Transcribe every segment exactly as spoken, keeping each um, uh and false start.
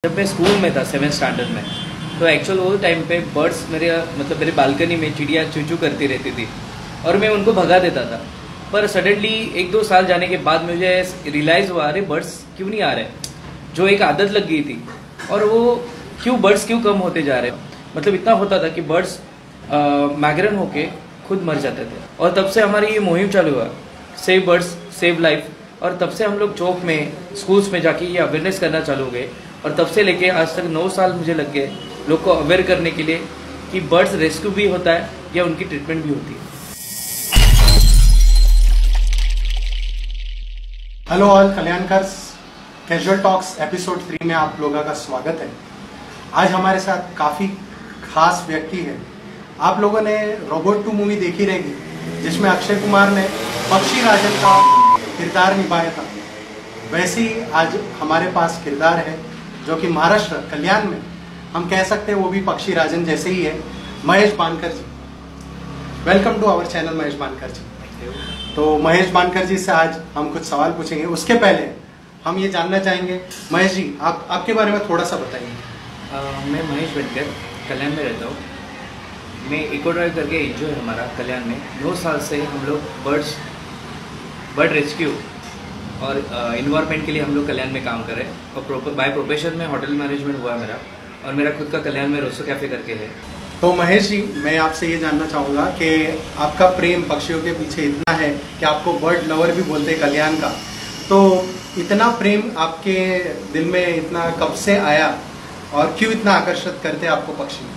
जब मैं स्कूल में था सेवन स्टैंडर्ड में, तो एक्चुअल वो टाइम पे बर्ड्स मेरे मतलब मेरे बालकनी में चिड़िया चू चू करती रहती थी और मैं उनको भगा देता था। पर सडनली एक दो साल जाने के बाद मुझे रियलाइज़ हुआ, अरे बर्ड्स क्यों नहीं आ रहे, जो एक आदत लग गई थी। और वो क्यों बर्ड्स क्यों कम होते जा रहे, मतलब इतना होता था कि बर्ड्स माइग्रेन होके खुद मर जाते थे। और तब से हमारी ये मुहिम चालू हुआ, सेव बर्ड्स सेव लाइफ। और तब से हम लोग चौक में, स्कूल्स में जाके ये अवेयरनेस करना चालू हो गए। और तब से लेके आज तक नौ साल मुझे लग गए लोग को अवेयर करने के लिए कि बर्ड्स रेस्क्यू भी होता है या उनकी ट्रीटमेंट भी होती है। Hello all Kalyankars, casual talks episode three में आप लोगों का स्वागत है। आज हमारे साथ काफ़ी खास व्यक्ति है। आप लोगों ने रोबोट टू मूवी देखी रहेगी, जिसमें अक्षय कुमार ने पक्षी राजन का किरदार निभाया था। वैसे ही आज हमारे पास किरदार है जो कि महाराष्ट्र कल्याण में हम कह सकते हैं वो भी पक्षी राजन जैसे ही है, Mahesh Bankar ji. Welcome to our channel Mahesh Bankar ji. तो महेश बानकर जी से आज हम कुछ सवाल पूछेंगे। उसके पहले हम ये जानना चाहेंगे, महेश जी आप आपके बारे में थोड़ा सा बताइए। मैं महेश बानकर कल्याण में रहता हूँ। मैं इको ड्राइव करके एनजीओ है हमारा कल्याण में। नौ साल से हम लोग बर्ड्स बर्ड रेस्क्यू और इन्वायरमेंट के लिए हम लोग कल्याण में काम कर रहे हैं। और बाय प्रोफेशन में होटल मैनेजमेंट हुआ मेरा, और मेरा खुद का कल्याण में रोसो कैफे करके है। तो महेश जी, मैं आपसे ये जानना चाहूँगा कि आपका प्रेम पक्षियों के पीछे इतना है कि आपको बर्ड लवर भी बोलते हैं कल्याण का। तो इतना प्रेम आपके दिल में इतना कब से आया और क्यों इतना आकर्षित करते आपको पक्षी?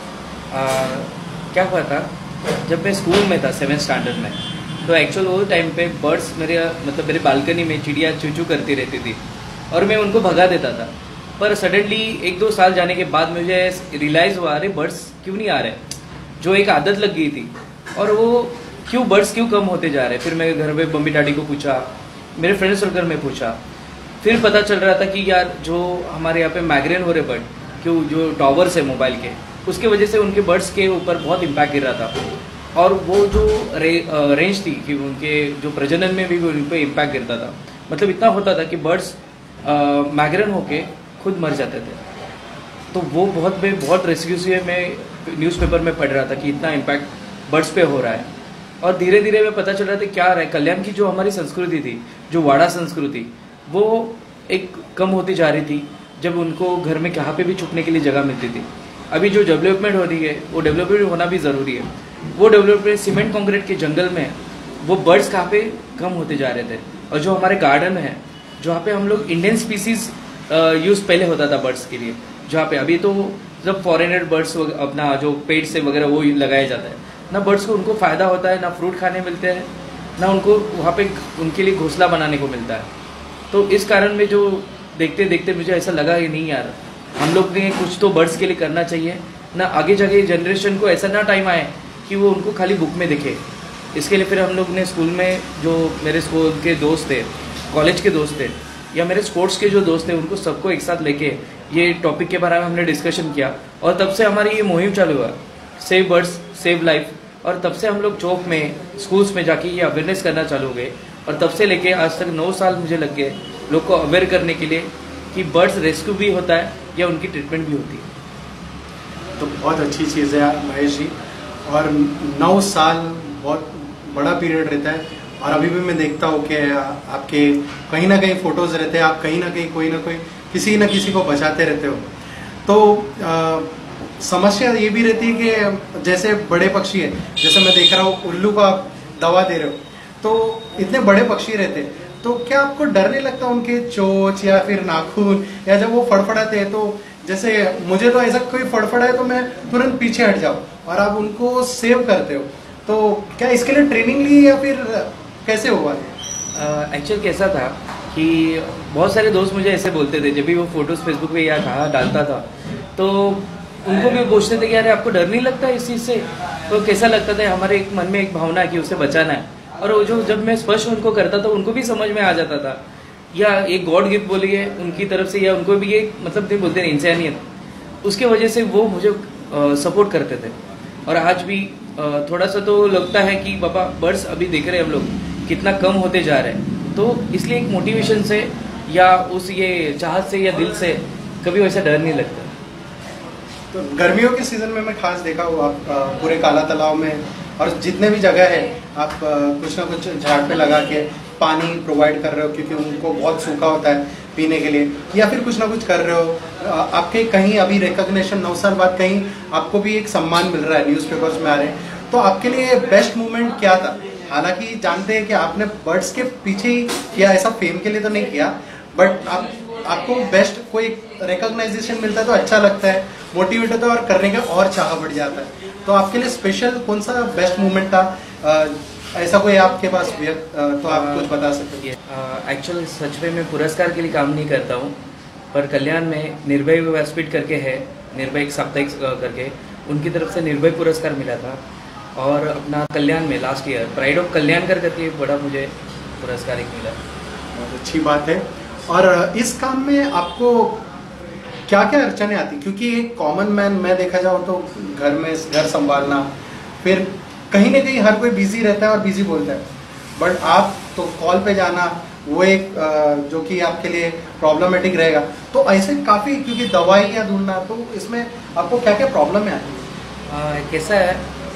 आ, क्या हुआ था, जब मैं स्कूल में था सेवन स्टैंडर्ड में, तो एक्चुअल वो टाइम पे बर्ड्स मेरे मतलब मेरे बालकनी में चिड़िया चू चू करती रहती थी और मैं उनको भगा देता था। पर सडनली एक दो साल जाने के बाद मुझे रियलाइज़ हुआ, अरे बर्ड्स क्यों नहीं आ रहे, जो एक आदत लग गई थी। और वो क्यों बर्ड्स क्यों कम होते जा रहे। फिर मैं घर में मम्मी डैडी को पूछा, मेरे फ्रेंड सर्कल में पूछा, फिर पता चल रहा था कि यार जो हमारे यहाँ पे माइग्रेन हो रहे बर्ड, क्यों जो टावर्स है मोबाइल के, उसके वजह से उनके बर्ड्स के ऊपर बहुत इम्पैक्ट गिर रहा था। और वो जो रे, रेंज थी कि उनके जो प्रजनन में भी उन पर इम्पैक्ट गिरता था। मतलब इतना होता था कि बर्ड्स माइग्रेन होके खुद मर जाते थे। तो वो बहुत मैं बहुत रेस्क्यू से मैं न्यूज़पेपर में पढ़ रहा था कि इतना इम्पैक्ट बर्ड्स पे हो रहा है। और धीरे धीरे मैं पता चल रहा था क्या रहा है, कल्याण की जो हमारी संस्कृति थी, जो वाड़ा संस्कृति, वो एक कम होती जा रही थी। जब उनको घर में कहाँ पे भी छुपने के लिए जगह मिलती थी। अभी जो डेवलपमेंट हो रही है वो डेवलपमेंट होना भी ज़रूरी है। वो डेवलपमेंट सीमेंट कंक्रीट के जंगल में वो बर्ड्स कहाँ पे कम होते जा रहे थे। और जो हमारे गार्डन है, जहाँ पे हम लोग इंडियन स्पीसीज यूज़ पहले होता था बर्ड्स के लिए, जहाँ पे अभी तो जब फॉरेनर बर्ड्स अपना जो पेड़ से वगैरह वो लगाया जाता है ना, बर्ड्स को उनको फ़ायदा होता है, ना फ्रूट खाने मिलते हैं, ना उनको वहाँ पे उनके लिए घोंसला बनाने को मिलता है। तो इस कारण में जो देखते देखते मुझे ऐसा लगा कि नहीं यार, हम लोग ने कुछ तो बर्ड्स के लिए करना चाहिए ना, आगे जाके जनरेशन को ऐसा ना टाइम आए कि वो उनको खाली बुक में दिखे। इसके लिए फिर हम लोग ने स्कूल में, जो मेरे स्कूल के दोस्त थे, कॉलेज के दोस्त थे, या मेरे स्पोर्ट्स के जो दोस्त थे, उनको सबको एक साथ लेके ये टॉपिक के बारे में हमने डिस्कशन किया। और तब से हमारी ये मुहिम चालू हुआ, सेव बर्ड्स सेव लाइफ। और तब से हम लोग चौक में, स्कूल्स में जाके ये अवेयरनेस करना चालू हो गए। और तब से लेके आज तक नौ साल मुझे लग गए लोग को अवेयर करने के लिए कि बर्ड्स रेस्क्यू भी होता है या उनकी ट्रीटमेंट भी होती है। तो बहुत अच्छी चीज़ है महेश जी। और नौ साल बहुत बड़ा पीरियड रहता है। और अभी भी मैं देखता हूँ कि आपके कहीं ना कहीं फोटोज़ रहते हैं, आप कहीं ना कहीं कोई ना कोई किसी न किसी को बचाते रहते हो। तो आ, समस्या ये भी रहती है कि जैसे बड़े पक्षी है, जैसे मैं देख रहा हूँ उल्लू को आप दवा दे रहे हो, तो इतने बड़े पक्षी रहते हैं, तो क्या आपको डर नहीं लगता उनके चोंच या फिर नाखून, या जब वो फड़फड़ाते हैं, तो जैसे मुझे तो ऐसा कोई फड़फड़ा है तो मैं तुरंत पीछे हट जाऊँ, और आप उनको सेव करते हो, तो क्या इसके लिए ट्रेनिंग ली या फिर कैसे हुआ? एक्चुअल uh, कैसा था कि बहुत सारे दोस्त मुझे ऐसे बोलते थे, जब भी वो फोटोज़ फेसबुक पे या कहाँ डालता था, तो उनको भी पूछते थे कि अरे आपको डर नहीं लगता इस चीज़ से? तो कैसा लगता था, हमारे एक मन में एक भावना है कि उसे बचाना है। और वो जो जब मैं स्पष्ट उनको करता था, उनको भी समझ में आ जाता था, या एक गॉड गिफ्ट बोलिए उनकी तरफ से, या उनको भी ये मतलब नहीं बोलते हैं इंसानियत, उसके वजह से वो मुझे सपोर्ट करते थे। और आज भी आ, थोड़ा सा तो लगता है कि बाबा बर्ड्स अभी देख रहे हैं हम लोग कितना कम होते जा रहे हैं, तो इसलिए एक मोटिवेशन से या उस ये चाहत से या दिल से कभी वैसा डर नहीं लगता। तो गर्मियों के सीजन में मैं खास देखा हूँ आप पूरे काला तालाब में और जितने भी जगह है आप कुछ ना कुछ झाड़ पे लगा के पानी प्रोवाइड कर रहे हो, क्योंकि उनको बहुत सूखा होता है पीने के लिए, या फिर कुछ ना कुछ कर रहे हो। आपके कहीं अभी रिकॉग्निशन नौ साल बाद कहीं आपको भी एक सम्मान मिल रहा है, न्यूज़पेपर्स में आ रहे हैं, तो आपके लिए बेस्ट मोमेंट क्या था? हालांकि जानते हैं कि आपने बर्ड्स के पीछे ही किया, ऐसा फेम के लिए तो नहीं किया, बट आप आपको बेस्ट कोई रिकॉग्नाइजेशन मिलता है तो अच्छा लगता है, मोटिवेट होता है और करने का और चाह बढ़ जाता है। तो आपके लिए स्पेशल कौन सा बेस्ट मोमेंट था? आ, ऐसा कोई आपके पास तो आप कुछ बता सकते हैं? एक्चुअली सच में मैं पुरस्कार के लिए काम नहीं करता हूँ, पर कल्याण में निर्भय व्यासपीठ करके है, निर्भय एक साप्ताहिक करके, उनकी तरफ से निर्भय पुरस्कार मिला था। और अपना कल्याण में last year pride of Kalyankar करके बड़ा मुझे पुरस्कार एक मिला। बहुत अच्छी बात है। और इस काम में आपको क्या क्या अड़चने आती? क्योंकि एक कॉमन मैन मैं देखा जाऊँ तो घर में घर संभालना, फिर कहीं ना कहीं हर कोई बिजी रहता है और बिजी बोलता है, बट आप तो कॉल पे जाना वो एक जो कि आपके लिए प्रॉब्लमेटिक रहेगा। तो ऐसे काफ़ी, क्योंकि दवाइयाँ ढूंढना, तो इसमें आपको क्या क्या प्रॉब्लम है? कैसा है,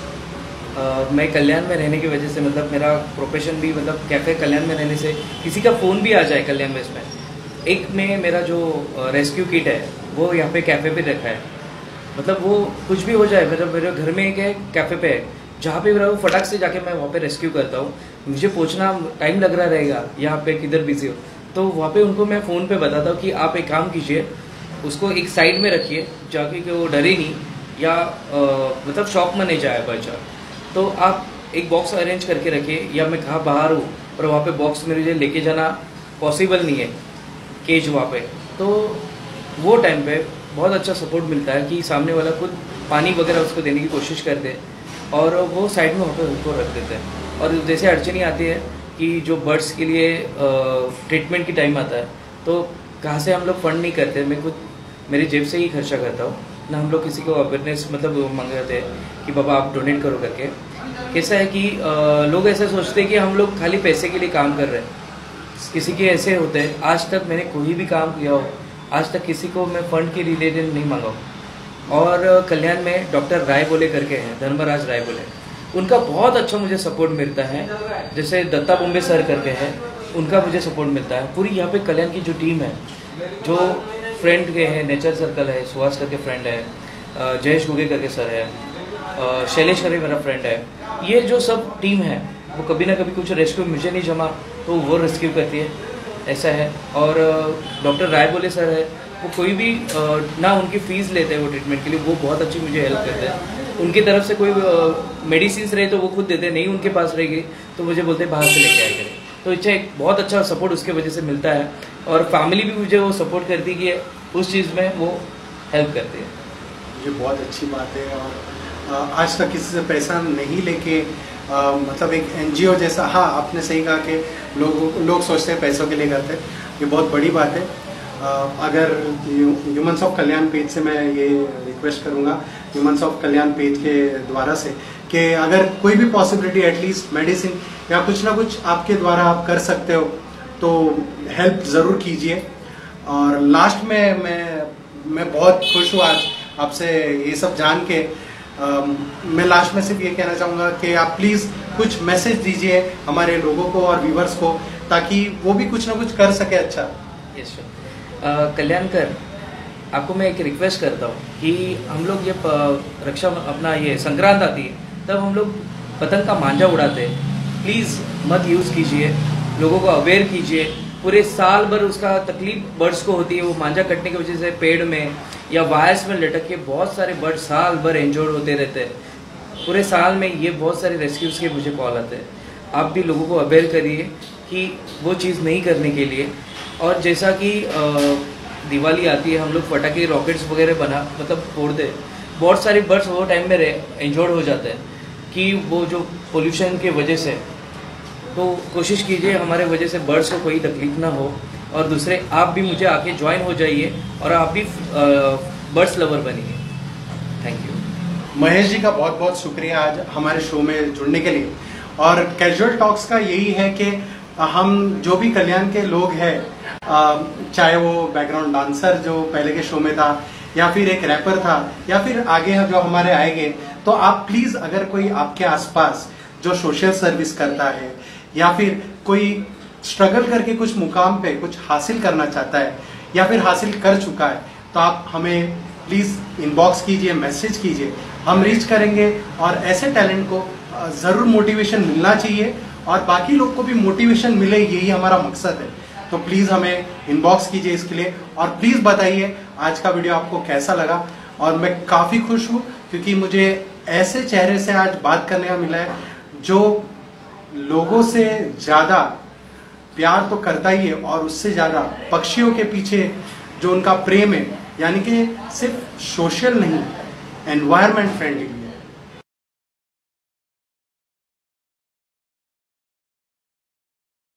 आ, मैं कल्याण में रहने की वजह से, मतलब मेरा प्रोफेशन भी, मतलब कैफ़े कल्याण में रहने से किसी का फ़ोन भी आ जाए कल्याण वेस्ट में, एक में मेरा जो रेस्क्यू किट है वो यहाँ पे कैफ़े पे रखा है, मतलब वो कुछ भी हो जाए, मतलब मेरे घर में एक है कैफ़े पे है, जहाँ पे मेरा वो फटाक से जाके मैं वहाँ पे रेस्क्यू करता हूँ। मुझे पहुँचना टाइम लग रहा रहेगा यहाँ पे किधर बिजी हो, तो वहाँ पे उनको मैं फ़ोन पे बताता हूँ कि आप एक काम कीजिए, उसको एक साइड में रखिए जाके कि वो डरे नहीं, या आ, मतलब शॉक में नहीं जाए बच्चा, तो आप एक बॉक्स अरेंज करके रखिए, या मैं कहाँ बाहर हूँ और वहाँ पे बॉक्स मेरे लिए लेके जाना पॉसिबल नहीं है, केज वहाँ पे, तो वो टाइम पे बहुत अच्छा सपोर्ट मिलता है कि सामने वाला खुद पानी वगैरह उसको देने की कोशिश करते हैं और वो साइड में वहाँ पे उनको रख देते हैं। और जैसे अड़चनी आती है कि जो बर्ड्स के लिए ट्रीटमेंट की टाइम आता है, तो कहाँ से हम लोग फंड नहीं करते, मैं खुद मेरी जेब से ही खर्चा करता हूँ ना, हम लोग किसी को अवेयरनेस मतलब मंगाते हैं कि बाबा आप डोनेट करो करके। कैसा है कि आ, लोग ऐसा सोचते हैं कि हम लोग खाली पैसे के लिए काम कर रहे हैं, किसी के ऐसे होते हैं। आज तक मैंने कोई भी काम किया हो, आज तक किसी को मैं फंड के रिलेटेड नहीं मांगा हूँ। और कल्याण में डॉक्टर राय बोले करके हैं, धर्मराज राय बोले, उनका बहुत अच्छा मुझे सपोर्ट मिलता है। जैसे दत्ता बोम्बे सर करके हैं, उनका मुझे सपोर्ट मिलता है। पूरी यहाँ पे कल्याण की जो टीम है, जो फ्रेंड के हैं, नेचर सर्कल है, सुहास करके फ्रेंड है, जयेश गुगे करके सर है, शैलेश करके मेरा फ्रेंड है, ये जो सब टीम है वो कभी ना कभी कुछ रेस्क्यू मुझे नहीं जमा तो वो रेस्क्यू करती है, ऐसा है। और डॉक्टर राय बोले सर है, वो कोई भी ना उनकी फ़ीस लेते हैं वो ट्रीटमेंट के लिए, वो बहुत अच्छी मुझे हेल्प करते हैं। उनकी तरफ से कोई मेडिसिन रहे तो वो खुद देते, नहीं उनके पास रहेगी तो मुझे बोलते बाहर से लेके आए करें। तो इच्छा एक बहुत अच्छा सपोर्ट उसके वजह से मिलता है, और फैमिली भी मुझे वो सपोर्ट करती है कि उस चीज़ में वो हेल्प करती है। ये बहुत अच्छी बात है। और आज तक किसी से पैसा नहीं लेके आ, मतलब एक एनजीओ जैसा, हाँ आपने सही कहा कि लोग लोग सोचते हैं पैसों के लिए करते हैं, ये बहुत बड़ी बात है। आ, अगर ह्यूमन्स ऑफ कल्याण पेज से मैं ये रिक्वेस्ट करूँगा, ह्यूमन्स ऑफ कल्याण पेज के द्वारा से, कि अगर कोई भी पॉसिबिलिटी एटलीस्ट मेडिसिन या कुछ ना कुछ आपके द्वारा आप कर सकते हो तो हेल्प ज़रूर कीजिए। और लास्ट में मैं मैं बहुत खुश हूँ आज आपसे ये सब जान के। आ, मैं लास्ट में सिर्फ ये कहना चाहूँगा कि आप प्लीज़ कुछ मैसेज दीजिए हमारे लोगों को और व्यूवर्स को, ताकि वो भी कुछ ना कुछ कर सके अच्छा। Yes sir. कल्याणकर, आपको मैं एक रिक्वेस्ट करता हूँ कि हम लोग ये रक्षा अपना ये संक्रांत आती है तब हम लोग पतंग का मांझा उड़ाते हैं, प्लीज़ मत यूज़ कीजिए, लोगों को अवेयर कीजिए। पूरे साल भर उसका तकलीफ बर्ड्स को होती है, वो मांझा कटने की वजह से पेड़ में या वायर्स में लटक के बहुत सारे बर्ड साल भर इंजोर्ड होते रहते हैं। पूरे साल में ये बहुत सारे रेस्क्यूज़ के मुझे कॉल आते हैं। आप भी लोगों को अवेयर करिए कि वो चीज़ नहीं करने के लिए। और जैसा कि दिवाली आती है, हम लोग पटाखे रॉकेट्स वगैरह बना मतलब फोड़ते हैं, बहुत सारे बर्ड्स वो टाइम में इंजोर्ड हो जाते हैं कि वो जो पोल्यूशन के वजह से। तो कोशिश कीजिए हमारे वजह से बर्ड्स को कोई तकलीफ ना हो। और दूसरे, आप भी मुझे आके ज्वाइन हो जाइए और आप भी बर्ड्स लवर बनिए। Thank you. महेश जी का बहुत बहुत शुक्रिया आज हमारे शो में जुड़ने के लिए। और कैजुअल टॉक्स का यही है कि हम जो भी कल्याण के लोग हैं चाहे वो बैकग्राउंड डांसर जो पहले के शो में था, या फिर एक रैपर था, या फिर आगे जो हमारे आएंगे, तो आप प्लीज अगर कोई आपके आसपास जो सोशल सर्विस करता है या फिर कोई स्ट्रगल करके कुछ मुकाम पे कुछ हासिल करना चाहता है या फिर हासिल कर चुका है, तो आप हमें प्लीज इनबॉक्स कीजिए, मैसेज कीजिए, हम रीच करेंगे। और ऐसे टैलेंट को जरूर मोटिवेशन मिलना चाहिए और बाकी लोग को भी मोटिवेशन मिले, यही हमारा मकसद है। तो प्लीज हमें इनबॉक्स कीजिए इसके लिए और प्लीज बताइए आज का वीडियो आपको कैसा लगा। और मैं काफी खुश हूँ क्योंकि मुझे ऐसे चेहरे से आज बात करने का मिला है जो लोगों से ज्यादा प्यार तो करता ही है और उससे ज्यादा पक्षियों के पीछे जो उनका प्रेम है, यानी कि सिर्फ सोशल नहीं, एनवायरमेंट फ्रेंडली